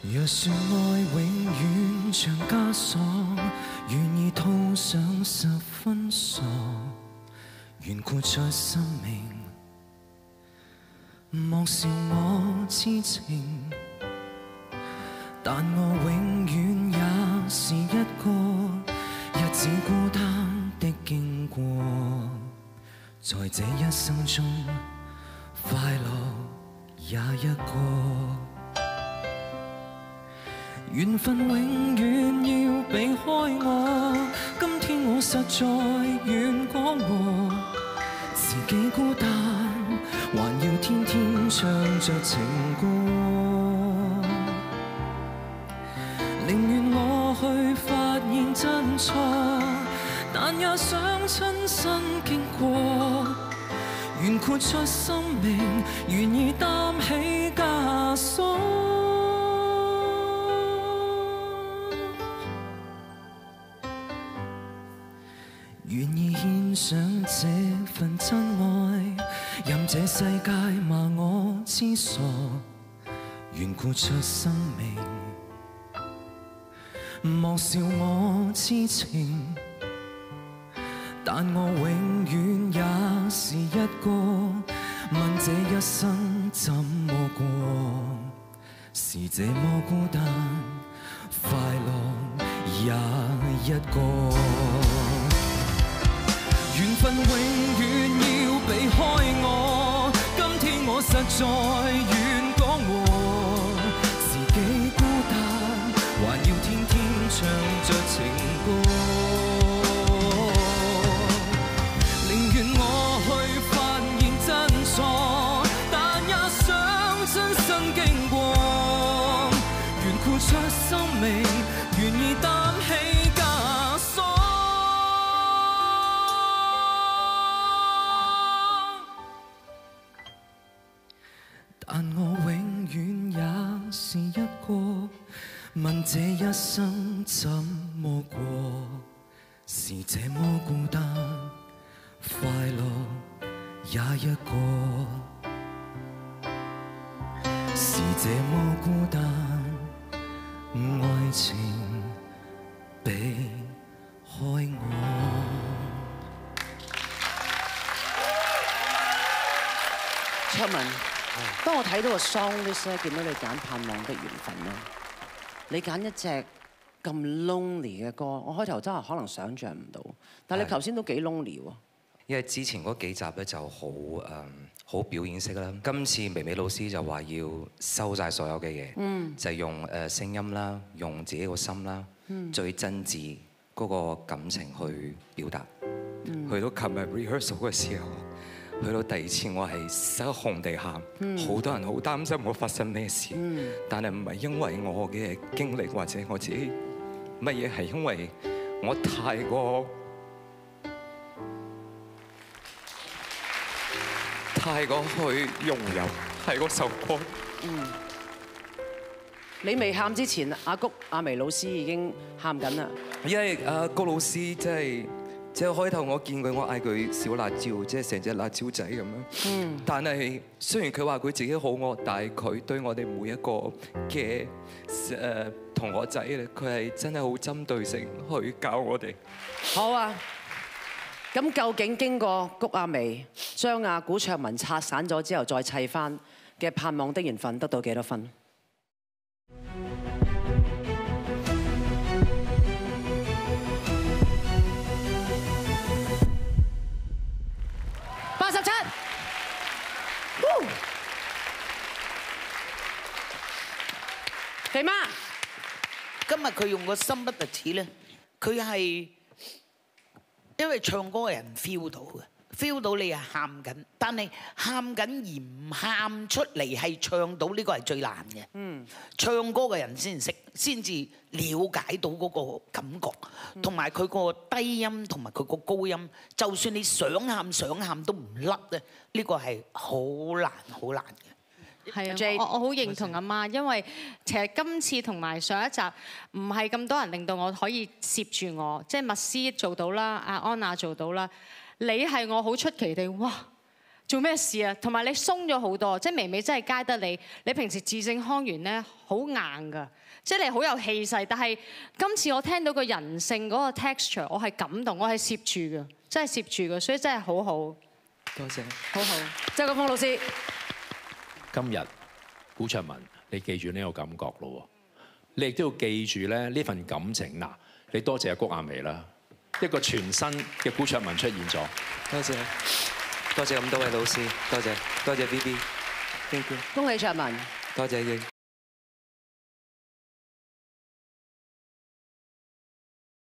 若說愛永遠像枷鎖，願意套上10分傻，願豁出生命，莫笑我痴情。但我永遠也是一個日子孤單的經過，在這一生中，快樂也一個。緣分永遠要避開我，今天我實在願講和，自己孤單，還要天天唱着情歌。寧願我去發現真錯，但也想親身經過。願豁出生命，願意擔起枷鎖。願意獻上這份真愛，任這世界罵我痴傻。願豁出生命，莫笑我痴情。但我永遠也是一個問這一生怎麼過，是這麼孤單，快樂也一個。緣分永遠要避開我，今天我實在願講和，自己孤單，還要天天唱着情歌。寧願我去發現真錯，但也想親身經過。願豁出生命，願意擔起枷鎖。但我永遠也是一個問這一生怎麼過，是這麼孤單，快樂也一個，是這麼孤單，愛情避開我。 卓文，當我睇到個 song list 咧，見到你揀《盼望的緣分》咧，你揀一隻咁 lonely 嘅歌，我開頭真係可能想像唔到，但係你頭先都幾 lonely 喎。 因為之前嗰幾集咧就好表演式啦，今次微微老師就話要收晒所有嘅嘢，就係用聲音啦，用自己個心啦，最真摯嗰個感情去表達。去到琴日 rehearsal 嘅時候，去到第2次我係失控地喊，好多人好擔心我發生咩事，但係唔係因為我嘅經歷或者我自己乜嘢，係因為我太過去融入喺嗰首歌。 你未喊之前，阿薇老師已經喊緊啦。 因為高老師即係開頭我見佢，我嗌佢小辣椒，即係成隻辣椒仔咁樣。但係雖然佢話佢自己好惡，但係佢對我哋每一個嘅同學仔咧，佢係真係好針對性去教我哋。 好啊，咁究竟經過谷婭溦將阿古卓文拆散咗之後再砌翻嘅《盼望的緣分》得到幾多分？87。肥媽， 今日佢用個心不特止咧，佢係因為唱歌嘅人 feel 到嘅，feel 到你係喊緊，但係喊緊而唔喊出嚟係唱到呢個係最難嘅。唱歌嘅人先至了解到嗰個感覺，同埋佢個低音同埋佢個高音，就算你想喊都唔甩咧，呢個係好難嘅。 係啊，我好認同阿媽，因為其實今次同埋上一集唔係咁多人令到我可以攝住我，即係麥斯做到啦，阿安娜做到啦，你係我好出奇地哇！ 做咩事啊？同埋你鬆咗好多，即係微微真係街得你。你平時字正腔圓咧，好硬㗎，即係你好有氣勢。但係今次我聽到個人性嗰個 texture， 我係感動，我係攝住㗎，真係攝住㗎，所以真係好好。 多謝， 好好。 周國峰老師， 今日古卓文，你記住呢個感覺咯，你亦都要記住咧呢份感情。嗱，你多謝谷婭溦啦，一個全新嘅古卓文出現咗。 多謝，多謝咁多位老師，多謝 VB，thank you， 恭喜卓文。 多謝你。